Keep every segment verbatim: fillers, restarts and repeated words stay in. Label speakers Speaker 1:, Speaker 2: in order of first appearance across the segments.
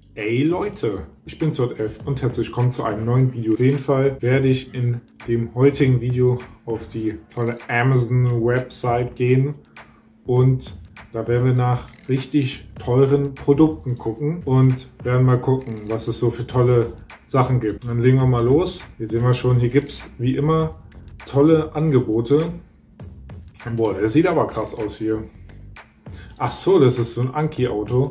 Speaker 1: Ey Leute, ich bin Zod elf und herzlich willkommen zu einem neuen Video. Auf jeden Fall werde ich in dem heutigen Video auf die tolle Amazon Website gehen und da werden wir nach richtig teuren Produkten gucken und werden mal gucken, was es so für tolle Sachen gibt. Dann legen wir mal los. Hier sehen wir schon, hier gibt es wie immer tolle Angebote. Boah, der sieht aber krass aus hier. Ach so, das ist so ein Anki-Auto.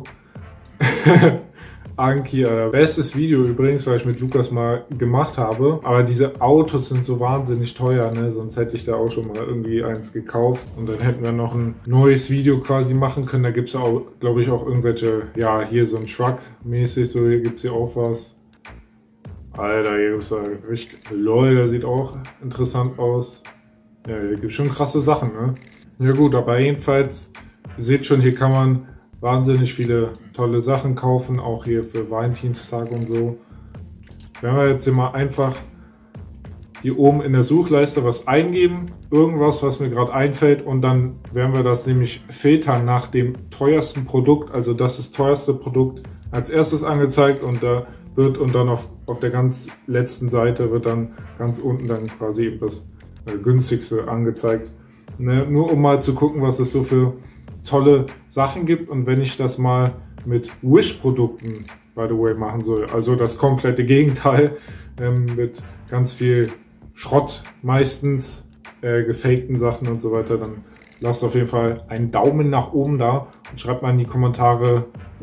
Speaker 1: Anki, Alter. Bestes Video übrigens, weil ich mit Lukas mal gemacht habe. Aber diese Autos sind so wahnsinnig teuer, ne? Sonst hätte ich da auch schon mal irgendwie eins gekauft. Und dann hätten wir noch ein neues Video quasi machen können. Da gibt es auch, glaube ich, auch irgendwelche, ja, hier so ein Truck-mäßig. So, hier gibt es hier auch was. Alter, hier gibt es da richtig. Lol, der sieht auch interessant aus. Ja, hier gibt es schon krasse Sachen, ne? Ja gut, aber jedenfalls, ihr seht schon, hier kann man wahnsinnig viele tolle Sachen kaufen, auch hier für Valentinstag und so. Wenn wir jetzt hier mal einfach hier oben in der Suchleiste was eingeben, irgendwas, was mir gerade einfällt, und dann werden wir das nämlich filtern nach dem teuersten Produkt, also das ist das teuerste Produkt als erstes angezeigt und da wird und dann auf, auf der ganz letzten Seite wird dann ganz unten dann quasi eben das äh, günstigste angezeigt. Ne? Nur um mal zu gucken, was es so für tolle Sachen gibt, und wenn ich das mal mit Wish-Produkten, by the way, machen soll, also das komplette Gegenteil, ähm, mit ganz viel Schrott, meistens äh, gefakten Sachen und so weiter, dann lasst auf jeden Fall einen Daumen nach oben da und schreibt mal in die Kommentare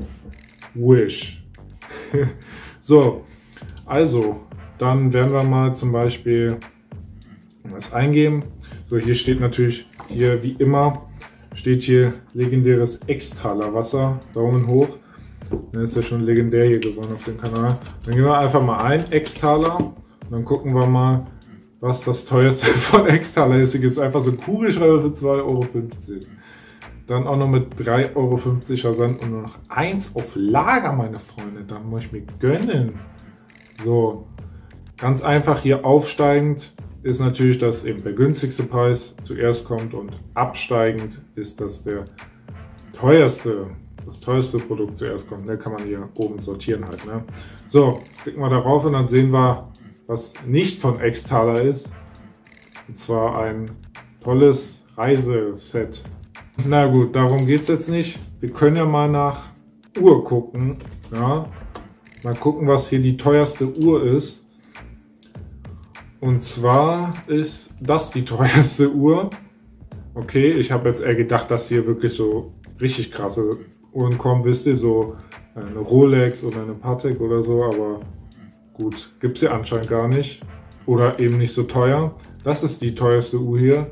Speaker 1: Wish. So, also, dann werden wir mal zum Beispiel was eingeben. So, hier steht natürlich, hier wie immer, steht hier legendäres Extaler Wasser, Daumen hoch. Dann ist ja schon legendär hier geworden auf dem Kanal. Dann gehen wir einfach mal ein, Extaler, und dann gucken wir mal, was das teuerste von Extaler ist. Hier gibt es einfach so Kugelschreiber für zwei Euro fünfzig. Dann auch noch mit drei Euro fünfzig Versand und nur noch eins auf Lager, meine Freunde. Da muss ich mir gönnen. So, ganz einfach hier aufsteigend ist natürlich, dass eben der günstigste Preis zuerst kommt und absteigend ist, dass der teuerste, das teuerste Produkt zuerst kommt. Da kann man hier oben sortieren halt. Ne? So, klicken wir darauf und dann sehen wir, was nicht von Extaler ist. Und zwar ein tolles Reiseset. Na gut, darum geht es jetzt nicht. Wir können ja mal nach Uhr gucken. Ja? Mal gucken, was hier die teuerste Uhr ist. Und zwar ist das die teuerste Uhr. Okay, ich habe jetzt eher gedacht, dass hier wirklich so richtig krasse Uhren kommen, wisst ihr, so eine Rolex oder eine Patek oder so, aber gut, gibt es ja anscheinend gar nicht. Oder eben nicht so teuer. Das ist die teuerste Uhr hier.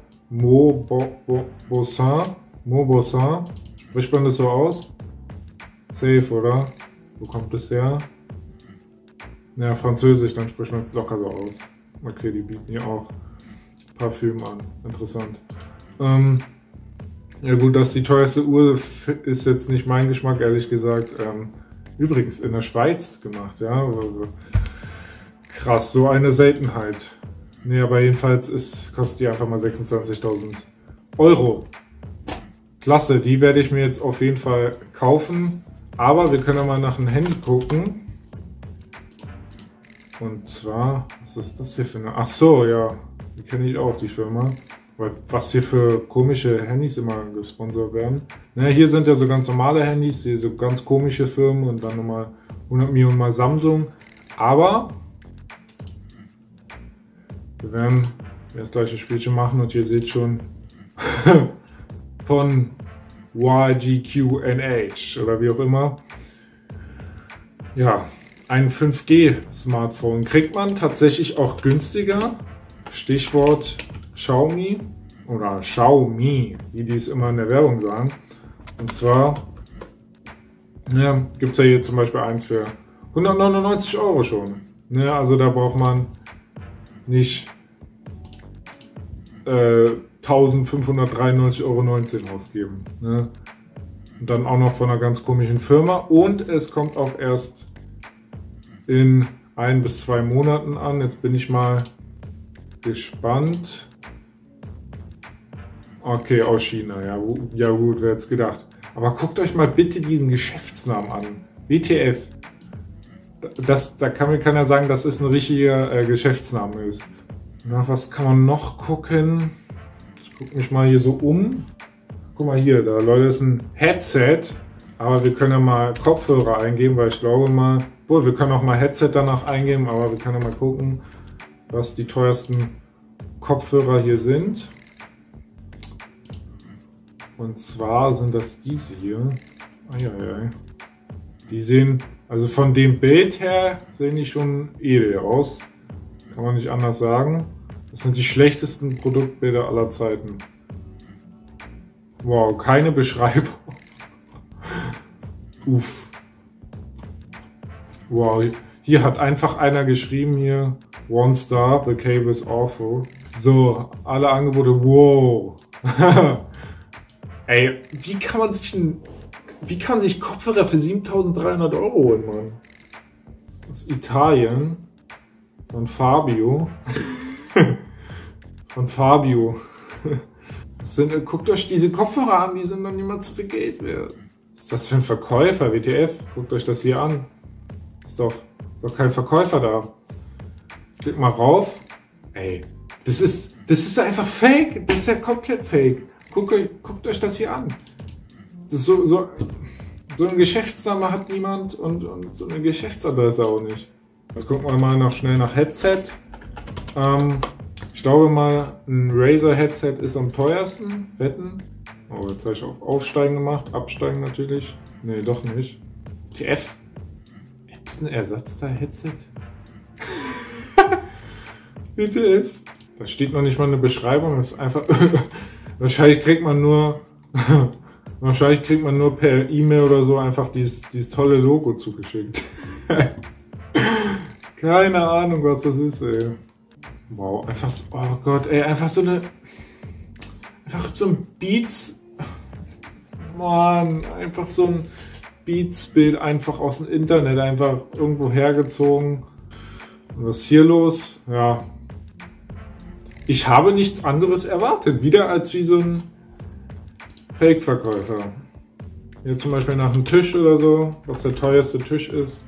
Speaker 1: Mauboussin. Mauboussin. Spricht man das so aus? Safe, oder? Wo kommt das her? Ja, Französisch, dann spricht man es locker so aus. Okay, die bieten hier auch Parfüm an. Interessant. Ähm, ja gut, dass die teuerste Uhr ist jetzt nicht mein Geschmack, ehrlich gesagt. Ähm, übrigens in der Schweiz gemacht, ja. Also, krass, so eine Seltenheit. Nee, aber jedenfalls ist, kostet die einfach mal sechsundzwanzigtausend Euro. Klasse, die werde ich mir jetzt auf jeden Fall kaufen. Aber wir können ja mal nach einem Handy gucken. Und zwar, was ist das hier für eine... Ach so, ja, die kenne ich auch, die Firma. Weil was hier für komische Handys immer gesponsert werden. Na, hier sind ja so ganz normale Handys, hier so ganz komische Firmen und dann nochmal hundert Millionen mal Samsung. Aber wir werden das gleiche Spielchen machen und ihr seht schon von Y G Q N H oder wie auch immer. Ja. Ein fünf G Smartphone kriegt man tatsächlich auch günstiger. Stichwort Xiaomi oder Xiaomi, wie die es immer in der Werbung sagen. Und zwar ja, gibt es ja hier zum Beispiel eins für hundertneunundneunzig Euro schon. Ja, also da braucht man nicht äh, eintausendfünfhundertdreiundneunzig Euro neunzehn ausgeben. Ne? Und dann auch noch von einer ganz komischen Firma. Und es kommt auch erst in ein bis zwei Monaten an. Jetzt bin ich mal gespannt. Okay, aus China, ja, ja gut, wer hätte es gedacht. Aber guckt euch mal bitte diesen Geschäftsnamen an. W T F. das, da kann mir keiner sagen, dass es ein richtiger äh, Geschäftsname ist. Na, was kann man noch gucken? Ich gucke mich mal hier so um. Guck mal hier, da Leute, ist ein Headset. Aber wir können ja mal Kopfhörer eingeben, weil ich glaube mal, wohl, wir können auch mal Headset danach eingeben, aber wir können ja mal gucken, was die teuersten Kopfhörer hier sind. Und zwar sind das diese hier. Eieiei. Die sehen, also von dem Bild her, sehen die schon edel aus. Kann man nicht anders sagen. Das sind die schlechtesten Produktbilder aller Zeiten. Wow, keine Beschreibung. Uff. Wow, hier hat einfach einer geschrieben hier, One Star, the cable is awful. So, alle Angebote, wow. Ey, wie kann man sich ein, wie kann man sich Kopfhörer für siebentausenddreihundert Euro holen, Mann? Aus Italien. Von Fabio. Von Fabio. Das sind, guckt euch diese Kopfhörer an, die sind noch niemals zu viel Geld wert. Was ist das für ein Verkäufer, W T F? Guckt euch das hier an. Ist doch, ist doch kein Verkäufer da. Klick mal rauf. Ey, das ist, das ist einfach fake. Das ist ja komplett fake. Guckt euch, guckt euch das hier an. Das ist so, so, so ein Geschäftsname hat niemand und, und so eine Geschäftsadresse auch nicht. Jetzt gucken wir mal noch schnell nach Headset. Ähm, ich glaube mal, ein Razer-Headset ist am teuersten. Wetten? Oh, jetzt habe ich auf Aufsteigen gemacht. Absteigen natürlich. Nee, doch nicht. T F? Ist ein Ersatzteil-Headset? W T F? Da steht noch nicht mal eine Beschreibung. Das ist einfach. Wahrscheinlich kriegt man nur. Wahrscheinlich kriegt man nur per E-Mail oder so einfach dieses, dieses tolle Logo zugeschickt. Keine Ahnung, was das ist, ey. Wow, einfach so, oh Gott, ey, einfach so eine, einfach so ein Beats, Mann, einfach so ein Beats-Bild einfach aus dem Internet, einfach irgendwo hergezogen. Und was ist hier los? Ja, ich habe nichts anderes erwartet, wieder als wie so ein Fake-Verkäufer. Hier zum Beispiel nach einem Tisch oder so, was der teuerste Tisch ist.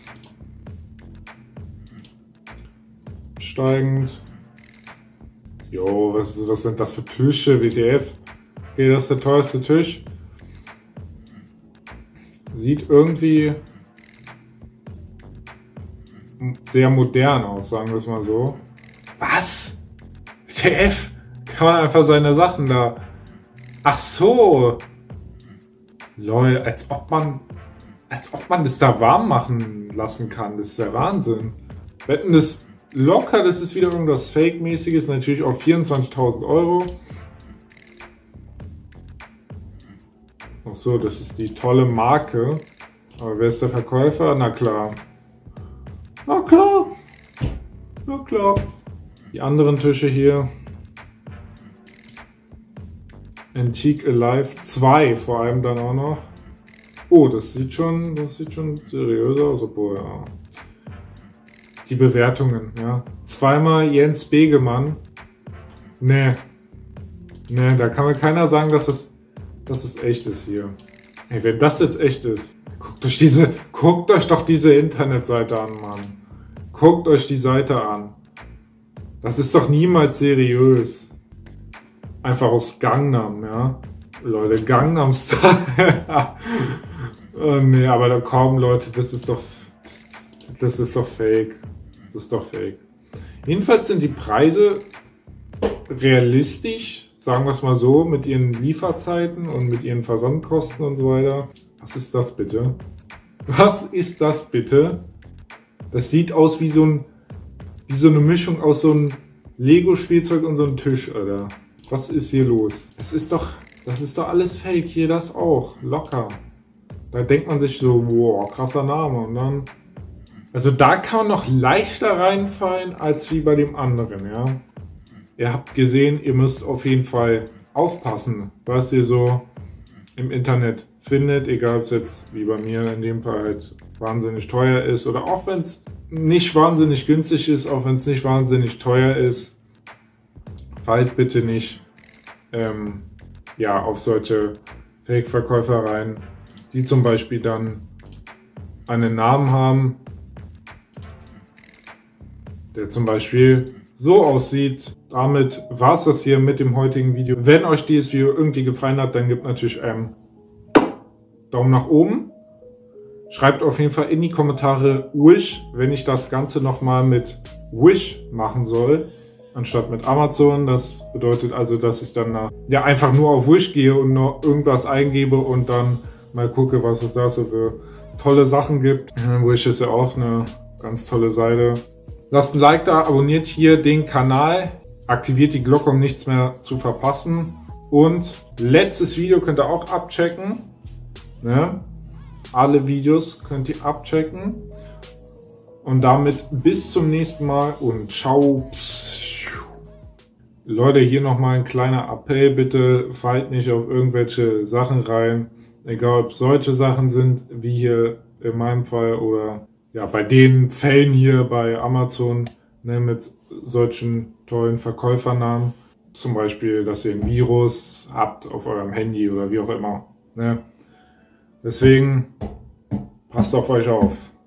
Speaker 1: Steigend. Jo, was, was sind das für Tische? W T F? Okay, das ist der teuerste Tisch. Sieht irgendwie sehr modern aus, sagen wir es mal so. Was? W T F? Kann man einfach seine Sachen da... Ach so! Lol, als ob man... Als ob man das da warm machen lassen kann. Das ist der Wahnsinn. Wetten, das... Locker, das ist wieder irgendwas Fake-mäßiges, natürlich auf vierundzwanzigtausend Euro. Ach so, das ist die tolle Marke. Aber wer ist der Verkäufer? Na klar. Na klar. Na klar. Die anderen Tische hier. Antique Alive zwei vor allem dann auch noch. Oh, das sieht schon, das sieht schon seriös aus, obwohl ja. Die Bewertungen, ja. Zweimal Jens Begemann. Nee. Nee, da kann mir keiner sagen, dass es, dass es echt ist hier. Ey, wenn das jetzt echt ist, guckt euch diese, guckt euch doch diese Internetseite an, Mann. Guckt euch die Seite an. Das ist doch niemals seriös. Einfach aus Gangnam, ja. Leute, Gangnam Style. Oh, nee, aber da kommen Leute, das ist doch, das, das ist doch fake. Das ist doch fake. Jedenfalls sind die Preise realistisch, sagen wir es mal so, mit ihren Lieferzeiten und mit ihren Versandkosten und so weiter. Was ist das bitte? Was ist das bitte? Das sieht aus wie so, ein, wie so eine Mischung aus so einem Lego-Spielzeug und so einem Tisch, Alter. Was ist hier los? Das ist doch, das ist doch alles fake. Hier das auch. Locker. Da denkt man sich so, wow, krasser Name. Und dann... Also da kann man noch leichter reinfallen als wie bei dem anderen, ja. Ihr habt gesehen, ihr müsst auf jeden Fall aufpassen, was ihr so im Internet findet, egal ob es jetzt wie bei mir in dem Fall halt wahnsinnig teuer ist oder auch wenn es nicht wahnsinnig günstig ist, auch wenn es nicht wahnsinnig teuer ist, fallt bitte nicht ähm, ja, auf solche Fake-Verkäufer rein, die zum Beispiel dann einen Namen haben, der zum Beispiel so aussieht. Damit war es das hier mit dem heutigen Video. Wenn euch dieses Video irgendwie gefallen hat, dann gebt natürlich einen Daumen nach oben. Schreibt auf jeden Fall in die Kommentare Wish, wenn ich das Ganze nochmal mit Wish machen soll, anstatt mit Amazon. Das bedeutet also, dass ich dann nach, ja, einfach nur auf Wish gehe und nur irgendwas eingebe und dann mal gucke, was es da so für tolle Sachen gibt. Wish ist ja auch eine ganz tolle Seite. Lasst ein Like da, abonniert hier den Kanal, aktiviert die Glocke, um nichts mehr zu verpassen. Und letztes Video könnt ihr auch abchecken. Ne? Alle Videos könnt ihr abchecken. Und damit bis zum nächsten Mal und ciao. Leute, hier nochmal ein kleiner Appell. Bitte fallt nicht auf irgendwelche Sachen rein. Egal, ob es solche Sachen sind, wie hier in meinem Fall oder ja, bei den Fällen hier bei Amazon, ne, mit solchen tollen Verkäufernamen. Zum Beispiel, dass ihr ein Virus habt auf eurem Handy oder wie auch immer. Ne? Deswegen passt auf euch auf.